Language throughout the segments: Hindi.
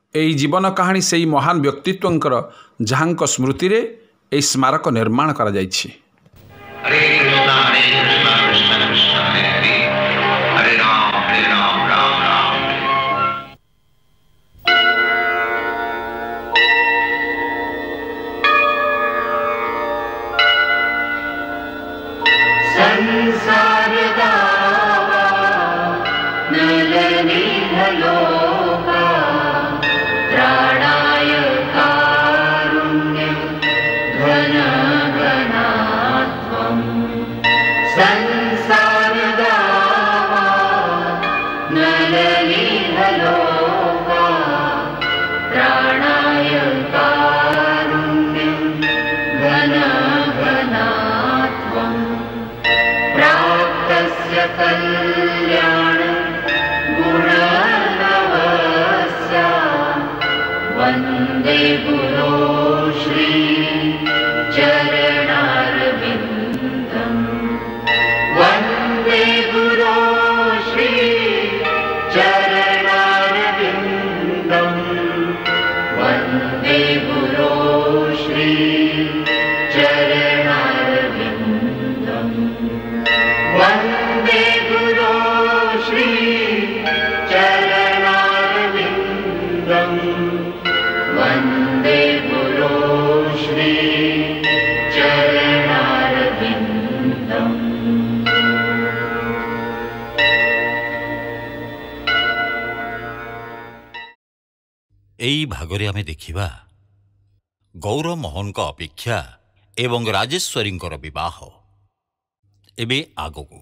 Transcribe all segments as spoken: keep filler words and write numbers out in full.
एई जीवन कहानी से महान व्यक्तित्वंकर जहांक स्मृति रे एई स्मारक निर्माण करा जायछि। हरे कृष्णा हरे कृष्णा कृष्ण कृष्ण हरे हरे हरे राम हरे राम राम राम संसार दावा नलनी भलोका प्राणाय कारुण्य घन घनात्वम् संसार दावा नलनी भलोका प्राणाय कारुण्य घन घनात्वम् प्राप्तस्य कल्याण गुणनवस्य वन्दे गुरो श्री चरणारविन्दम् वन्दे गुरो श्री चरणारविन्दम् वन्दे गुरो श्री चरणारविन्दम् वन्दे गुरो श्री चरणारविन्दम् वन्दे गुरो श्री चरणारविन्दम्। एई भागरे आमे देखिबा गौर मोहन का अपेक्षा एवं राजेश्वरी विवाह एबे आगो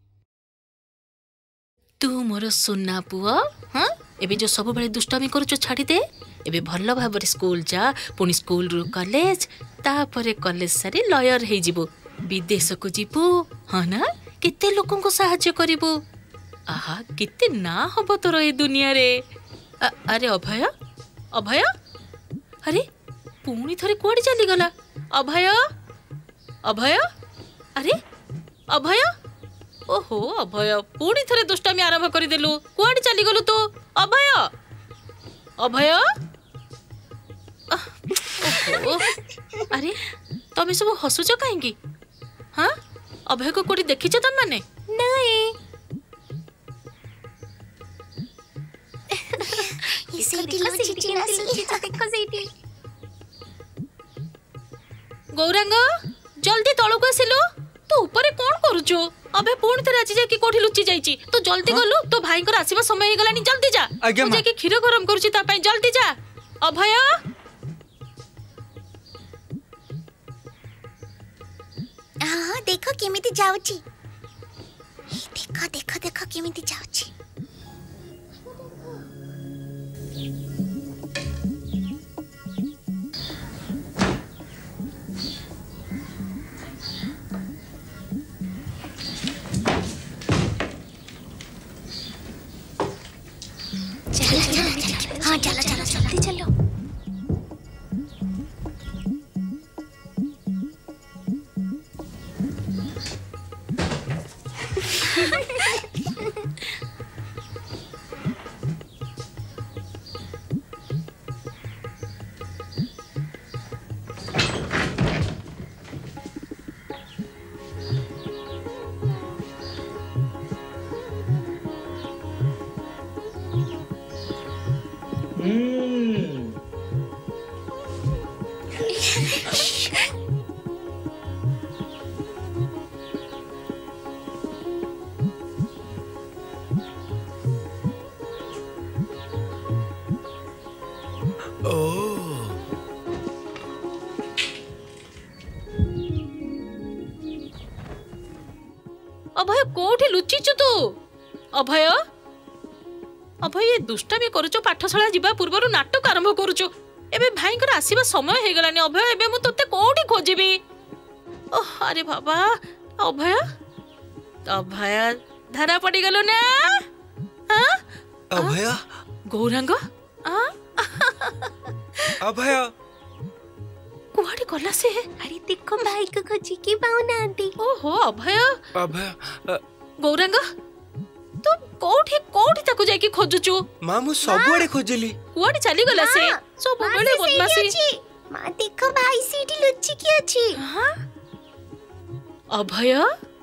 तू मोर सुना पुआ हाँ एबे जो सब बड़े दुष्टामी करूचो छाड़ी दे एबे भल भाव स्कूल जा पुणी स्कूल रु कॉलेज तापरे कॉलेज सारी लॉयर हे जिवो विदेश को जिवो हाँ ना किते लोकों को सहाय्य करिवो आहा किते ना हबो तोर ए दुनिया रे आ, अरे अभय अभय अरे पुणी थरे कोड़ी चली गला अभय अभय अरे अभय ओहो अभय पुणी थरे दुष्टामी आरंभ कर देलु कुआडे चली गलु तो अभय अभय ओहो अरे तमे सब हसुच काहेंगी हाँ अभय को कोड़ी देखिछ तम माने नहीं सीटी लो सीटी ना सीटी देखो सीटी गौरांग जल्दी तळको आसिलु तू ऊपर कोन करूचो अबे पुणी थरे आजी जाकी कोठी लुचि जाईची तू जल्दी गलु तो भाई को आसीबा समय हे गलानी जल्दी जा तू जाकी खीर गरम करूची ता पई जल्दी जा अभय हां देखो केमिति जाउची देखो देखो देखो केमिति जाउची हाँ चलो चलो जल्दी चलो अभय कोठी लुचिचु तू अभय अभय ये दुष्टामी करूचो पाठशाला जीवा पूर्वरु नाटक आरंभ करूचो एबे भाई कर आसीबा समय हे गलानी अभय एबे मु तते कोठी खोजिबी ओह अरे बाबा अभय अभय धरा पड़ी गलो ना हां अभय गौरांग आ अभय कुआड़ी गला से अरे देखो भाई को खोजी के पाउना आंटी ओहो अभय अभय गौरांग तू कोठी कोठी ताको जाई के खोजुचु मां मु सबुआडे खोजली कुआडे चली गला से सब बेले बदमाशी मां देखो भाई सीटी लुच्ची की अछि हां अभय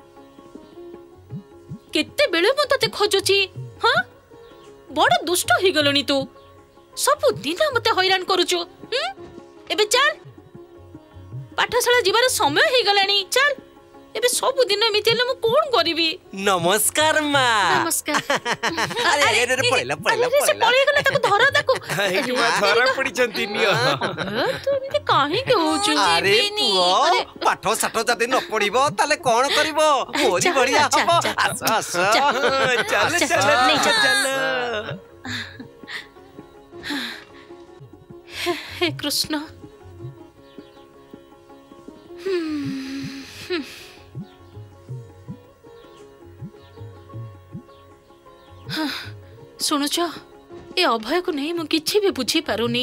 केते बेले मु तते खोजुची हां बड़ दुष्ट हो गलनी तू सब दिन मते हैरान करूचु एबे चल पाठशाला जीवार समय हो गलानी चल एबे सब दिन एमिति हेले मु कोन करिवि नमस्कार मां नमस्कार अरे अरे अरे पळला पळला अरे से पळे गला ताको धरा ताको एठी मा धरा पड़ी छंती नियो तू एमिति काहे के होचु अरे पुओ पाठ साठ जदि न पड़िबो ताले कोन करिवो मोरी बढ़िया हबो आस आस चल चल चल हे कृष्ण शुणुच ए अभय को नहीं मु किछि भी बुझी पारुनी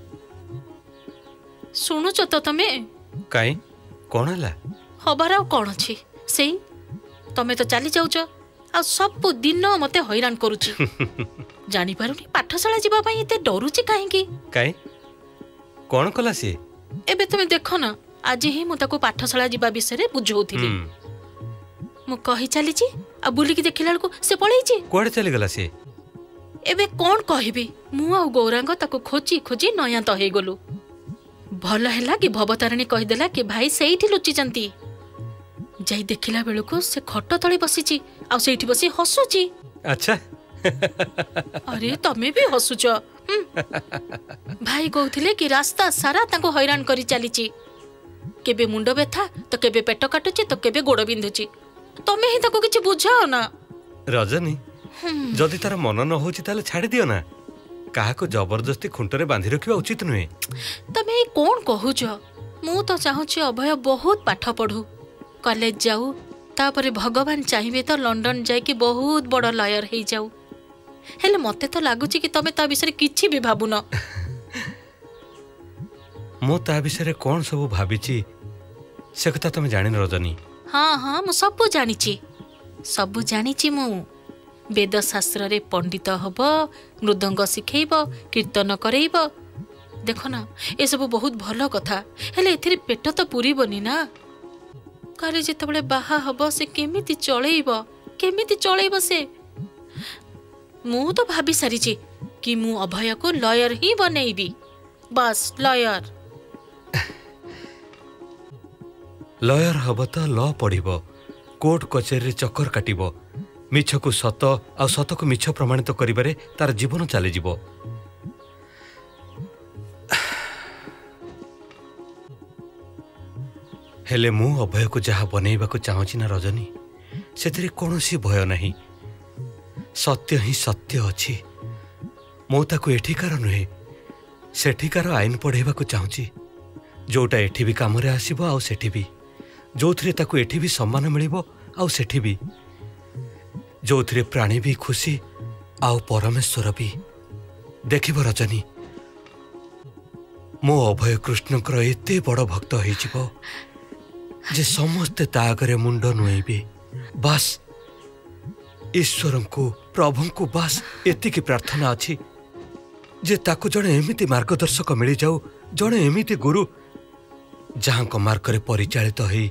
शुणुच तो तमे काई कोन हला हबार आ कोन अछि सेई तमे तो चली जाउछ आ सब दिन मते हैरान करूची जानी पारुनी पाठशाला जीवा पई एते डरुची काहे की काई कोन कला से एबे तमे देखो ना आज ही मु ताको पाठशाला जीवा विषय रे बुझौथिली मु कहि चली छी आ बुली की देखिला को से पळै छी कोड चली गला से एबे कोन कहबी मु आ गौरांग ताको खोजी खोजी नया तो हे गलु भल हैला कि भवतारिणी कहि देला कि भाई सेइठी लुचि जंती जाई देखिला बेलु को से खट तळे बसी छी आ सेइठी बसी हसु छी अच्छा अरे तमे भी हसुच भाई कहथिले कि रास्ता सारा ताको हैरान करी चली छी केबे मुंड व्यथा तो केबे पेट काटुची तो केबे गोड़ बिंधुची तमे ही ताको किछि बुझाओ ना रजनी जदि तार मन न होची ताले छाड़ी दियो ना काहा को जबरदस्ती खुंटरे बांधी रखिबा उचित नुहे तमे कोन कहूछ मु तो चाहूची अभय बहुत पाठ पढ़ू कॉलेज जाऊ तापरे भगवान चाहिए तो लंडन जाई कि बहुत बड़ लॉयर हो जाऊ हेले मते तो लागुची कि तमे ता विषय किछि भी भाबुन मो ता विषय कोन सब भाबिची से कथा तमे जानि रजनी हाँ हाँ मु सब जानिची सब जानिची मु वेद शास्त्र रे पंडित हब मृदंग शिखेब कीर्तन करेब देख ना ये सब बहुत भल कथा हेले एथिरे पेट तो पुरीबनी ना काले जेतबेले बाहा हब से केमिति चलेइब केमिति चलेइब से मु तो भाभी सारिची कि मु अभय को लॉयर ही बनेइबी बस लॉयर लॉयर हब तो लॉ पढ़िबो कोर्ट कचेरी चक्कर काटिबो मिछ को सत आ सत को मिछ प्रमाणित करिबारे तार जीवन चली जीवो हेले मु अभय को जहा बनेइबा को चाहूची ना रजनी सेतिरे कोनोसी भय नहीं सत्य ही सत्य अछि मो ताको एठिकार नुहे सेठिकार आईन पढ़ेबा को चाहूची जोटा एठी भी काम रे आसीबो आ सेठी भी जोथरे ताको एठी भी सम्मान मिलिबो आ सेठी भी जोथरे प्राणी भी खुशी आउ परमेश्वर भी देखिबो रजनी मो अभय कृष्णकर एते बड़ भक्त होई जिवो जे समस्ते ता आगरे मुंड नुएबे बस ईश्वर को प्रभु को बस एति की प्रार्थना अछि जे ताको जणे एमिति मार्गदर्शक मिली जाऊ जणे एमिति गुरु जहां को मार्ग रे परिचालित होई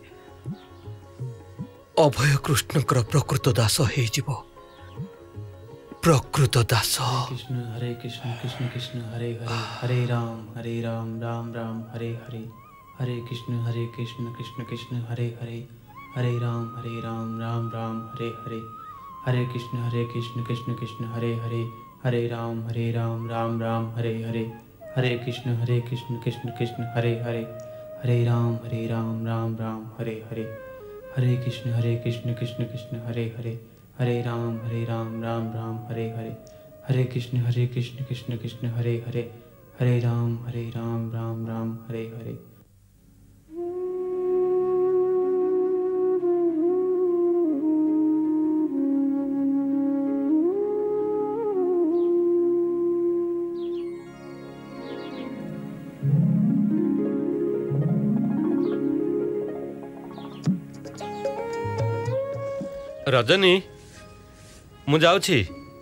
अभय कृष्णकर प्रकृत दास हे जीवो प्रकृत दास कृष्ण हरे कृष्ण कृष्ण कृष्ण हरे हरे हरे राम हरे राम राम राम हरे हरे हरे कृष्ण हरे कृष्ण कृष्ण कृष्ण हरे हरे हरे राम हरे राम राम राम हरे हरे हरे कृष्ण हरे कृष्ण कृष्ण कृष्ण हरे हरे हरे राम हरे राम राम राम हरे हरे हरे कृष्ण हरे कृष्ण कृष्ण कृष्ण हरे हरे हरे राम हरे राम राम राम हरे हरे हरे कृष्ण हरे कृष्ण कृष्ण कृष्ण हरे हरे हरे राम हरे राम राम राम हरे हरे हरे कृष्ण हरे कृष्ण कृष्ण कृष्ण हरे हरे हरे राम हरे राम राम राम हरे हरे रजनी मु जाउछि।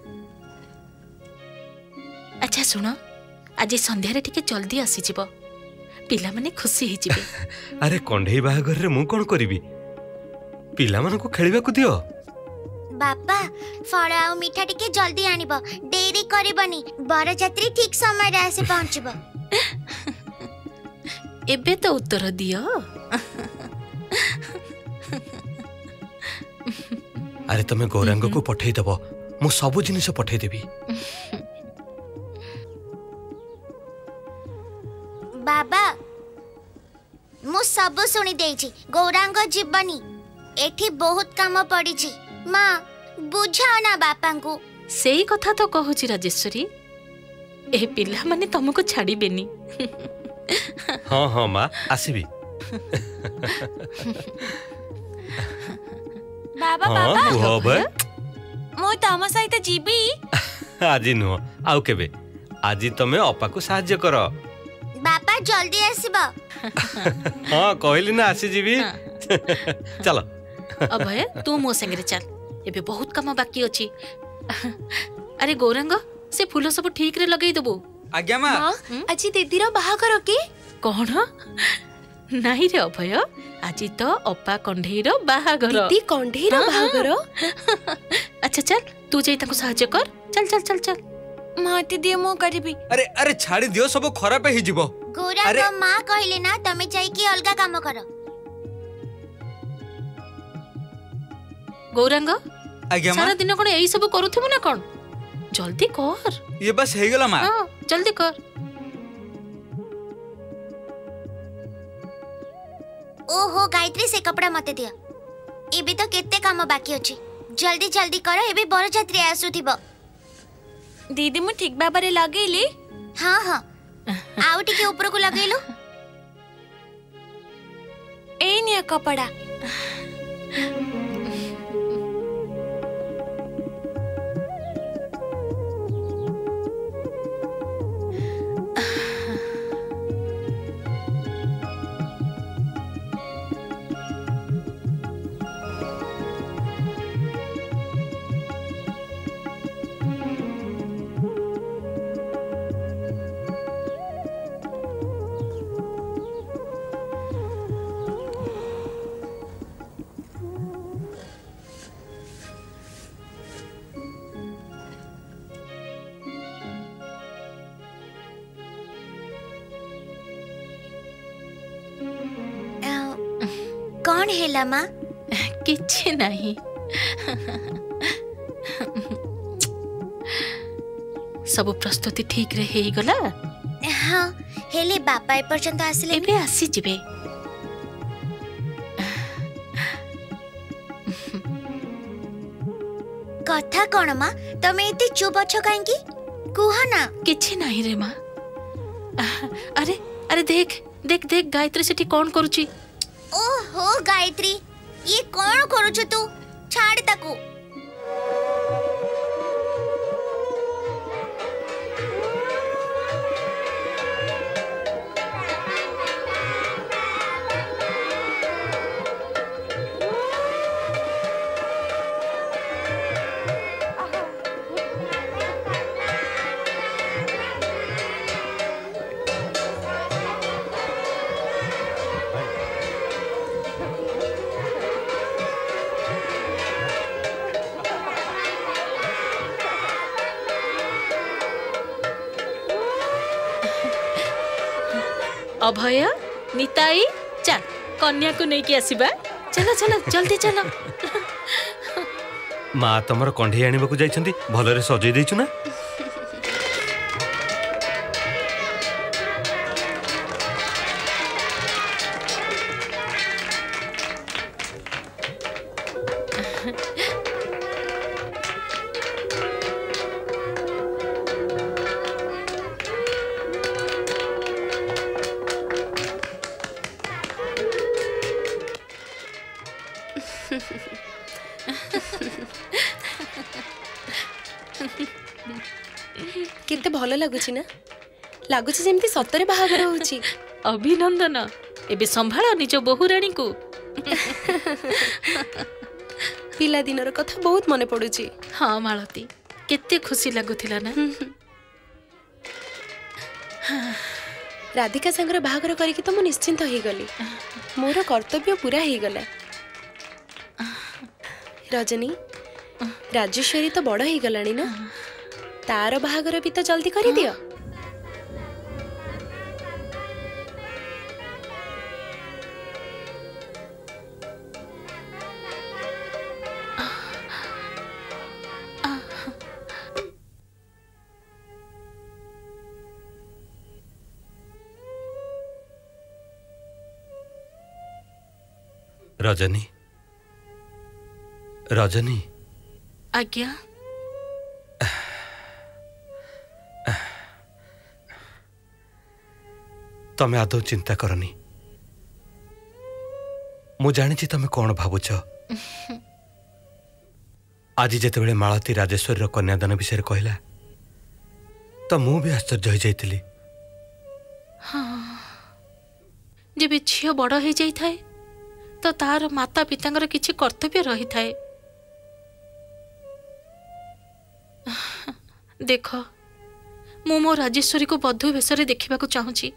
अच्छा सुन आज संध्यारे टिके जल्दी आसी जीव पिला माने खुशी ही जीवे। अरे कंढेई बाहागर रे मु कोन करिवि पिला मानको खेलिबा को दियो। बापा फल आ मिठा टिके जल्दी आनिबो देरी करबनी बरजात्री ठीक समय रे आसे पहुंचबो। एबे तो उत्तर दियो। अरे तमे गौरांग को पठेई दबो मु सब जिनिस पठेई देबी। बाबा मु सब सुनी देछि गौरांग जीवनी एठी बहुत काम पड़ी छी माँ बुझाओ ना बापा को। सेई कथा तो कहूची राजेश्वरी ए पिला माने तुमको छाड़ी बेनी। हाँ हाँ माँ आसीबी। बाबा हाँ, बाबा मु तम सहित जीबी। आज नुह आउ केबे आज तमे अपा को साहाय्य कर। बापा जल्दी आसीबो। हाँ कहली ना आसी जीबी। चलो अभय तू मो संगे चल एबे बहुत काम बाकी अछि। अरे गौरांग से फूल सब ठीक रे लगई दबो। आज्ञा मां आज दीदी रो बाहागर के कौन नहीं रे अभय आज तो अपा कंढेई रो बाहागर। दीदी कंढेई रो बाहागर। अच्छा चल तू जाई ताको सहाय्य कर। चल चल चल चल माती दिए मो करबी। अरे अरे छाड़ी दियो सब खराब ही जीवो। गौरांग मां कहले ना तमे जाई की अलगा काम करो। गौरांग आज्ञा मां सारा दिन कोन एई सब करूथबो ना कोन जल्दी कर। ये बस हे गेला मां। हां जल्दी कर। ओहो गायत्री से कपड़ा मते दिया एबे तो केते काम बाकी अछि जल्दी जल्दी करो एबे बरजात्री आसुथिबो। दीदी मु ठीक बाबरे लगेली। हाँ हाँ आउ टिके ऊपर को लगेलो। ए निया कपड़ा कौन है माँ? किछि नहीं सब प्रस्तुति ठीक रे हेई गला। हाँ हेले बापा ए पर्यंत आसिले एबे आसी जिबे। कथा कौन माँ तमे एते चुप अछो काहेकि कुह ना। किछि नहीं रे माँ। अरे अरे देख देख देख गायत्री सेठी कौन करूची। ओहो गायत्री ये कौन करूछ तू छाड़ ताकू। अभय निताई चल कन्या को नहीं कि आसीबा। चलो चलो जल्दी चलो। माँ तमर कंढेई आनिबा को जाइछंती भलरे सजै देइछु ना। केते भल लागुची ना लागुची जेमती सतरे बाहागर होची। अभिनंदन एबे संभाळ निज बहुराणी को। पिला दिनर कथा बहुत मने पड़ुची। हाँ मालती केते खुशी लगुथिला ना। राधिका संगर बाहागर करिकी तो मु निश्चिंत हो गली। मोर कर्तव्य पूरा हो गला। रजनी राजेश्वरी तो बड़ हो गलानी ना, तार बाहागर भी तो जल्दी करी दियो। रजनी रजनी आज्ञा तमे आदौ चिंता करनी। मु जानी तमे कौन भावुच। आज जिते मालती राजेश्वरी कन्यादान विषय कहला तो मु भी आश्चर्य हो जाइतिली। हाँ जब झील बड़ हो जाए तो तार माता पिता किसी कर्तव्य रही थाए। देख मु मो राजेश्वरी को बधू वेश देखा चाहूँगी।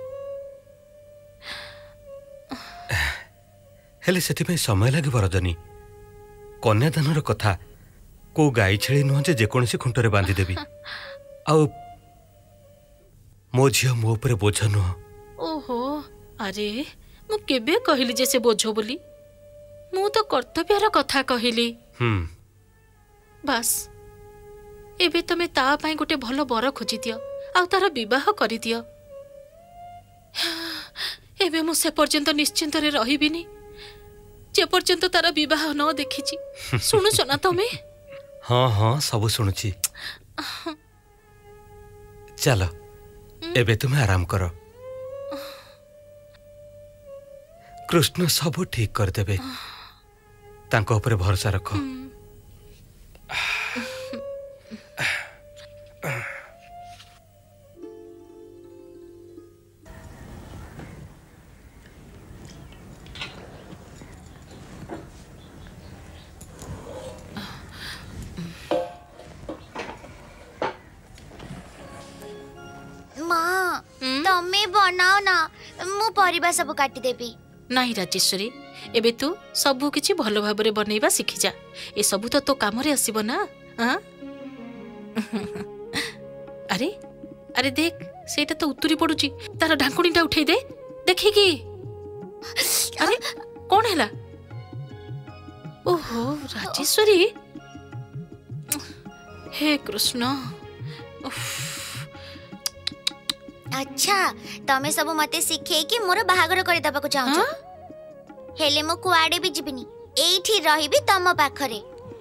हेले से समय लगे रजनी। कन्यादान कथा को गाई छेली नुह जे जेकोसी खुंटरे बांधिदेवी। आउ मो झी मो ऊपर बोझ नुह। ओहो अरे मु केबे कहली जे से बोझ बोली। मु तो कर्तव्यर कथा कहली। हम्म बस एबे तमे ता पाई गोटे भल बर खोजी दियो आ तार विवाह करी दियो। एबे मु से पर्यंत निश्चिंत रे रहिबिनी जे पर्यंत तार विवाह न देखिची। सुनुछ ना तमे? हाँ हाँ सब शुणुची। चलो एबे तुम्हें आराम करो। कृष्ण सब ठीक कर देबे। तांको ऊपर भरोसा रखो। माँ तमे बनाओ ना, मु परिबा सब काटी देबी। नहीं राजेश्वरी एबे तू सबू किछि भलो भाबरे बनैबा सिखि जा। ए सबू तो तो काम रे आसीबो ना। हां अरे अरे देख सेटा तो उतुरी पडुची। तार ढांकुणीटा उठै दे देखि की। अरे कोन हैला? ओहो राजेश्वरी हे कृष्ण। अच्छा तमे सब मते सिखे कि मोर बाहागर कर दबा को चाहू। हेले मो कुआडे भी जिबिनी, एठी रहिबी तम पाखरे।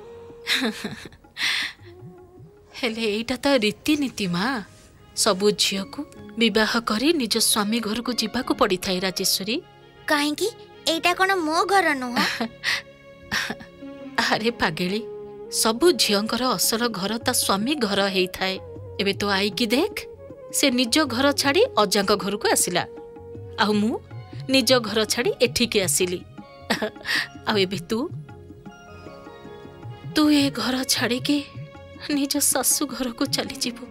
हेले एटा तो रीति नीति माँ। सबु झियो को विवाह करी निज स्वामी घर को जीवा को पड़ी थाई राजेश्वरी। काहे कि एटा कोन मो घर नुह? अरे पागेली सबु झियोंकर असल घर ता स्वामी घर हेई थाए। एबे तो आई की देख से निज घर छाड़ी अजांक घर को आसिला। आ मु निज घर छाड़ी एठी के आसिली। आ एबे तू तू ए घर छाड़ी के निज सासु घर को चली जीवु।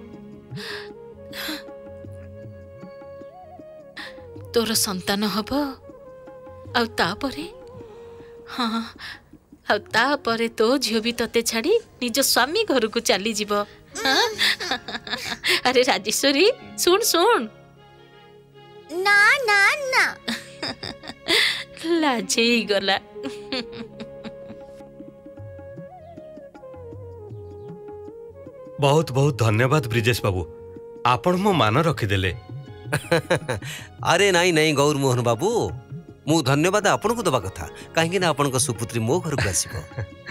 तोर संतान हब आ तापरे हाँ आ तापरे तो झियो भी तते छाड़ी निज स्वामी घर को चली जीव। अरे राजेश्वरी सुन सुन। ना ना ना लाजे गला। बहुत बहुत धन्यवाद ब्रिजेश बाबू, आपण मो मान रखिदेले। अरे नाई नाई गौर मोहन बाबू, मु धन्यवाद आपण को दबा कथा कहीं ना आपण को सुपुत्री मो घर को आसीबो।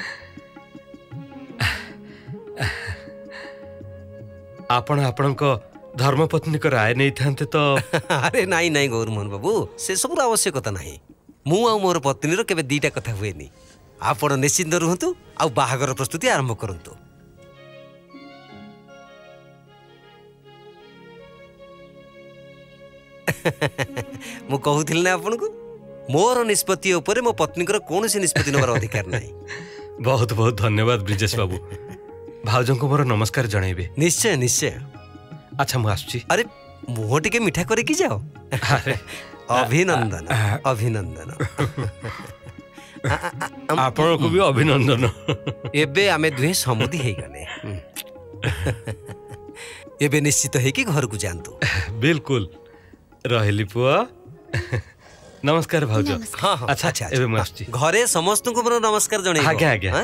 आपण आपण को धर्मपत्नी को राय नहीं थांते तो। अरे नाई नाई गौर मोहन बाबू से सब आवश्यकता नहीं। मु आ मोर पत्नी रो केबे दीटा कथा हुएनी। आपण निश्चिंत रहंतु आ बाहागर प्रस्तुति आरंभ करंतु। मु कहूथिल ना आपण को मोर निष्पत्ति ऊपर मो पत्नी को कौन सी निष्पत्ति नबार अधिकार नहीं। बहुत बहुत धन्यवाद ब्रिजेश बाबू। भाउजों को मोर नमस्कार जनइबे। निश्चय निश्चय। अच्छा मु आसुची। अरे मुह टिके मिठा करे कि जाओ। अरे अभिनंदन अभिनंदन। आपण को भी अभिनंदन। एबे आमे दुहे समुदी हे गले। एबे निश्चित है कि घर को जानतु। बिल्कुल रहली पुआ। नमस्कार भाउज। हाँ हाँ अच्छा अच्छा एबे मस्ती घरे समस्त को मोर नमस्कार जणे। आज्ञा आज्ञा।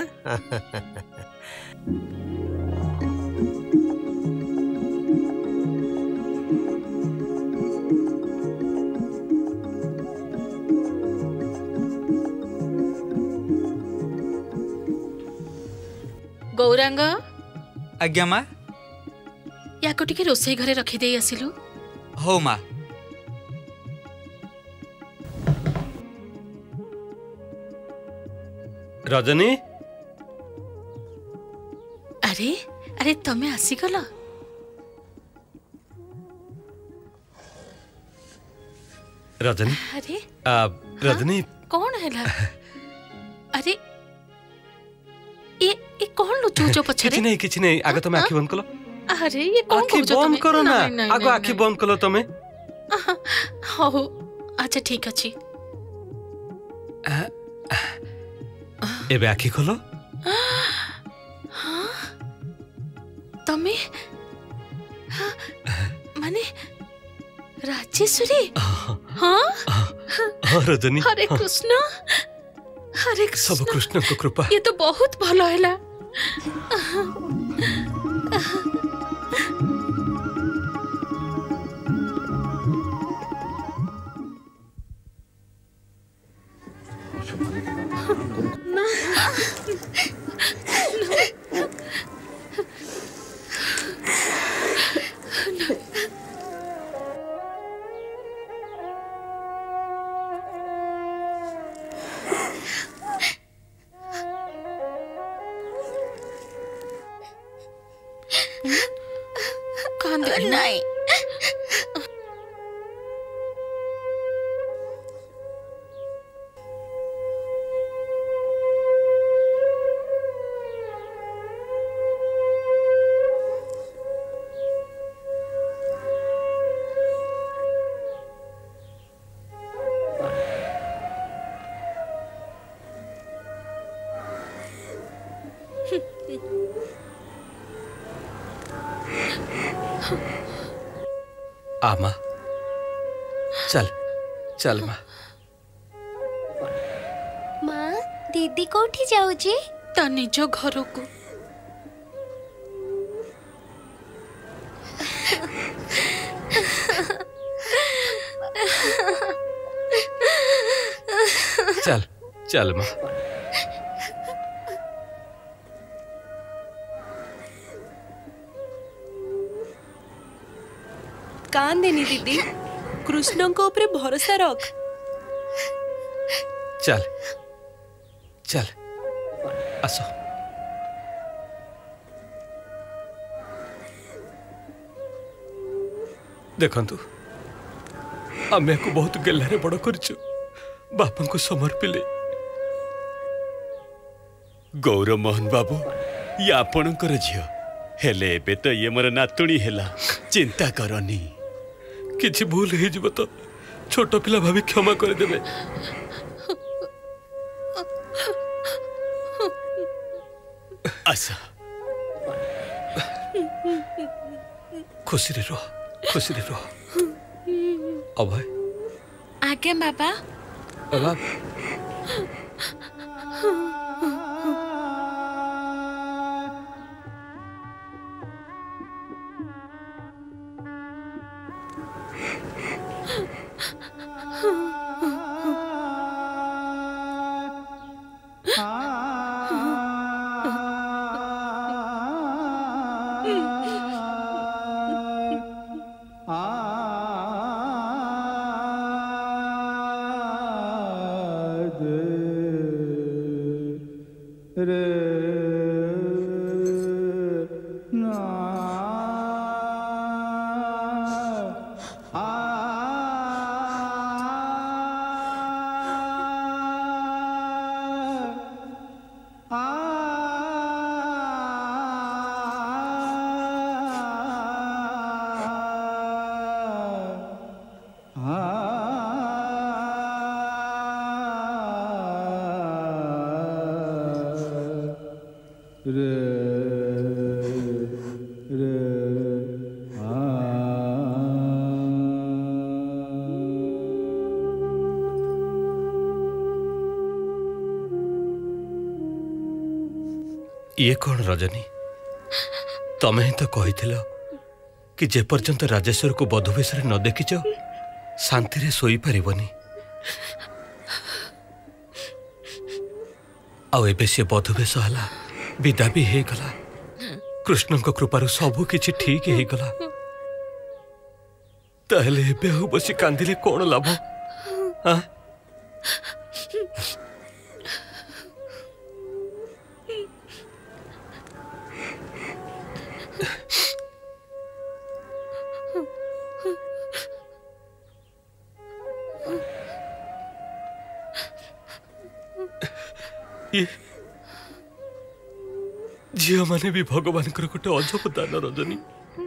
गौरांग आज्ञा माँ। या को टिके रोसई घरे रखी देई आसिलु। हो माँ। रजनी अरे अरे तमे आसी गला। रजनी अरे आ, रजनी कौन हैला? अरे ये ये कौन लुचुचो पछरे? किछ नहीं किछ नहीं आगे तुम आखि बंद करो। अरे ये कौन आखि कहजो बंद तमे? करो ना। नहीं, नहीं, आगो नहीं, आखि नहीं। बंद करो तमे। हो अच्छा ठीक अछि। एबे आखि खोलो। हाँ तमे हाँ, माने राजेश्वरी। हाँ हाँ रजनी। हरे कृष्ण हरे कृष्ण। सब कृष्ण को कृपा। ये तो बहुत भलो हैला। नहीं आ माँ चल चल माँ। माँ दीदी कोठी जाऊजी? ता निज घर को। चल चल माँ। कान देनी दीदी कृष्ण को ऊपर भरोसा रख। चल चल आसो। देखंतु आमे को बहुत गेल्लारे बड़ करछु। बापा को समर्पिले। गौरव मोहन बाबू ये आपणकर झियो हेले एबे तो ये मोर नातुणी हेला। चिंता करनी। किछि भूल हे जिवो तो छोट पिला भाभी क्षमा कर देबे। आसा खुशी रे रह खुशी रे रह। अभय आज्ञा बाबा। बाबा रे रे आ ये कौन रजनी तमें ही तो कही कि जे पर्यंत राजेश्वर को बधुवेश न देखिच शांति रे सोई पारिबनी आउ एबे से बधुवेश हला विदा भी हे गला कृष्ण को कृपारु सब किछि ठीक हे गला ताहले एबे आउ बसी कांदिले कोन लाभ हां झील माने भी भगवान गोटे अजब दान रजनी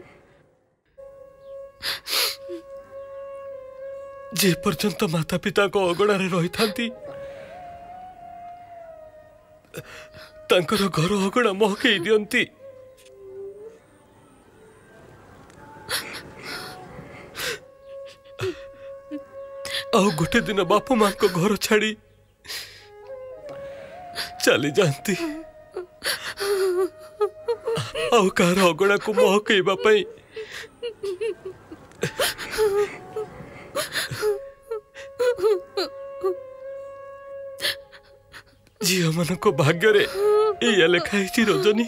जे पर्यंत माता पिता को अगणार रही थांती तांकर घर अगणा महकई दियंती आउ गोटे दिन बापू मां को घर छाड़ी चली जाती आउ कार अगणा को महकईबा पाई झील मान को भाग्य रे या लिखाई रजनी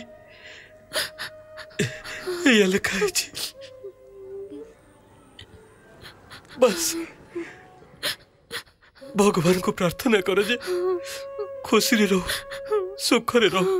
या लिखाई बस भगवान को प्रार्थना कर जे खुशी रे रहो सुख रे रहो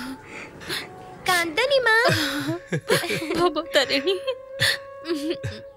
कांदनी माँ भवतारिणी